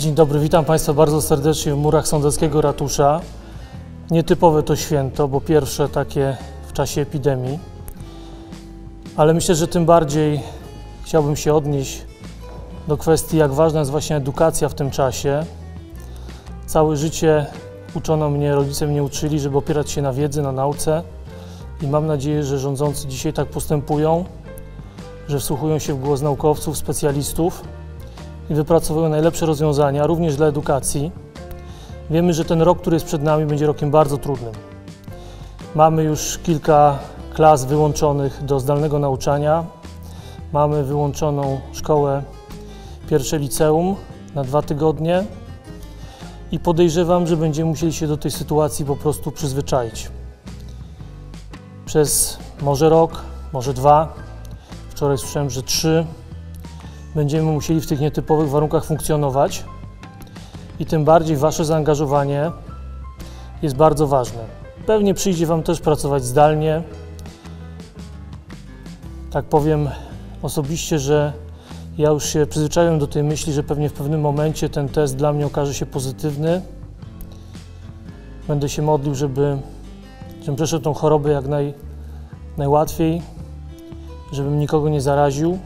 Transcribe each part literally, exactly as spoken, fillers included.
Dzień dobry, witam Państwa bardzo serdecznie w murach sądeckiego ratusza. Nietypowe to święto, bo pierwsze takie w czasie epidemii, ale myślę, że tym bardziej chciałbym się odnieść do kwestii, jak ważna jest właśnie edukacja w tym czasie. Całe życie uczono mnie, rodzice mnie uczyli, żeby opierać się na wiedzy, na nauce i mam nadzieję, że rządzący dzisiaj tak postępują, że wsłuchują się w głos naukowców, specjalistów i wypracowują najlepsze rozwiązania, również dla edukacji. Wiemy, że ten rok, który jest przed nami, będzie rokiem bardzo trudnym. Mamy już kilka klas wyłączonych do zdalnego nauczania. Mamy wyłączoną szkołę, pierwsze liceum na dwa tygodnie i podejrzewam, że będziemy musieli się do tej sytuacji po prostu przyzwyczaić. Przez może rok, może dwa, wczoraj słyszałem, że trzy, będziemy musieli w tych nietypowych warunkach funkcjonować i tym bardziej Wasze zaangażowanie jest bardzo ważne. Pewnie przyjdzie Wam też pracować zdalnie. Tak powiem osobiście, że ja już się przyzwyczaiłem do tej myśli, że pewnie w pewnym momencie ten test dla mnie okaże się pozytywny. Będę się modlił, żeby, żebym przeszedł tą chorobę jak naj, najłatwiej, żebym nikogo nie zaraził.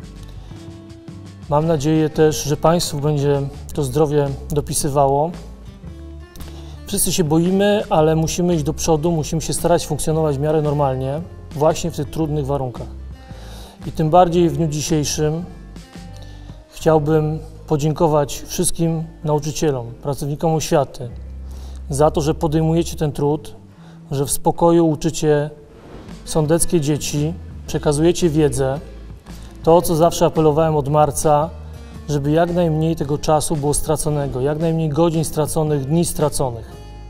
Mam nadzieję też, że Państwu będzie to zdrowie dopisywało. Wszyscy się boimy, ale musimy iść do przodu, musimy się starać funkcjonować w miarę normalnie, właśnie w tych trudnych warunkach. I tym bardziej w dniu dzisiejszym chciałbym podziękować wszystkim nauczycielom, pracownikom oświaty za to, że podejmujecie ten trud, że w spokoju uczycie sądeckie dzieci, przekazujecie wiedzę. To, o co zawsze apelowałem od marca, żeby jak najmniej tego czasu było straconego, jak najmniej godzin straconych, dni straconych.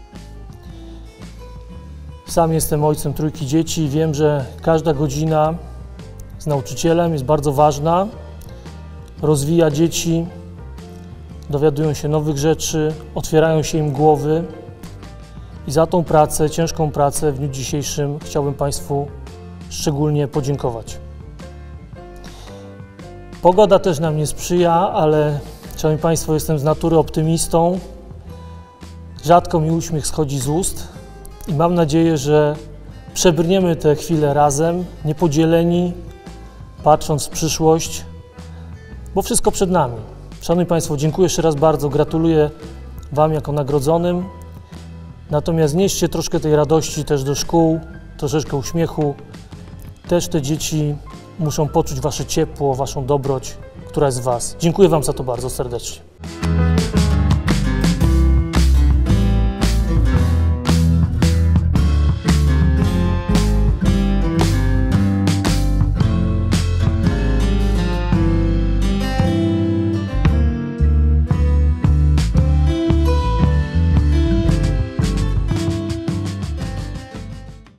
Sam jestem ojcem trójki dzieci i wiem, że każda godzina z nauczycielem jest bardzo ważna, rozwija dzieci, dowiadują się nowych rzeczy, otwierają się im głowy i za tą pracę, ciężką pracę w dniu dzisiejszym chciałbym Państwu szczególnie podziękować. Pogoda też nam nie sprzyja, ale, szanowni Państwo, jestem z natury optymistą. Rzadko mi uśmiech schodzi z ust i mam nadzieję, że przebrniemy te chwile razem, niepodzieleni, patrząc w przyszłość, bo wszystko przed nami. Szanowni Państwo, dziękuję jeszcze raz bardzo, gratuluję Wam jako nagrodzonym. Natomiast nieście troszkę tej radości też do szkół, troszeczkę uśmiechu. Też te dzieci muszą poczuć Wasze ciepło, Waszą dobroć, która jest w Was. Dziękuję Wam za to bardzo serdecznie.